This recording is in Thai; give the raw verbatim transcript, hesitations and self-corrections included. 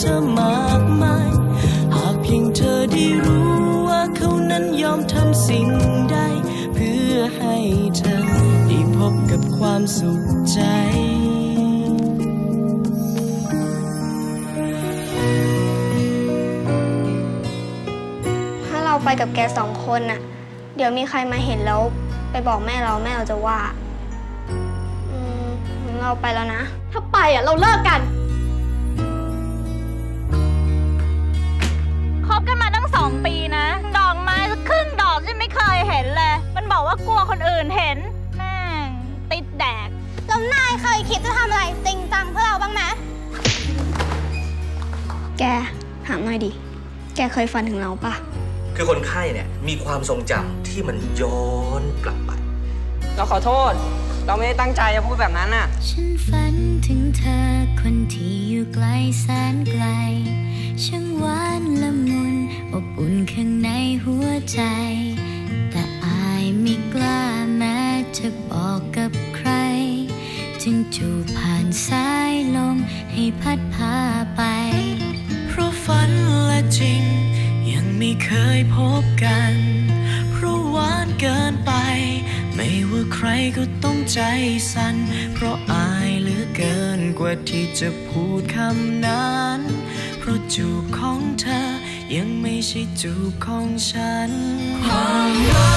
เธอมากมายหากเพียงเธอได้รู้ว่าเขานั้นยอมทำสิ่งใดเพื่อให้เธอได้พบกับความสุขใจถ้าเราไปกับแกสองคนน่ะเดี๋ยวมีใครมาเห็นแล้วไปบอกแม่เราแม่เราจะว่าอืมเราไปแล้วนะถ้าไปอ่ะเราเลิกกันคบกันมาตั้งสองปีนะดอกไม้สักครึ่งดอกฉันไม่เคยเห็นเลยมันบอกว่ากลัวคนอื่นเห็นแม่งติดแดกแล้วนายเคยคิดจะทำอะไรจริงจังเพื่อเราบ้างไหมแกถามหน่อยดิแกเคยฝันถึงเราปะคือคนไข้เนี่ยมีความทรงจำที่มันย้อนกลับไปเราขอโทษเราไม่ได้ตั้งใจจะพูดแบบนั้นน่ะฉันฝันถึงเธอคนที่อยู่ไกลแสนไกลช่างหวานละมุนอบอุ่นข้างในหัวใจแต่อายไม่กล้าแม้จะบอกกับใครจึงจูบผ่านสายลมให้พัดพาไปเพราะฝันและจริงยังไม่เคยพบกันเพราะหวานเกินไปไม่ว่าใครก็ต้องใจสั่นเพราะอายเหลือเกินกว่าที่จะพูดคำนั้นเพราะจูบของเธอยังไม่ใช่จูบของฉันความรัก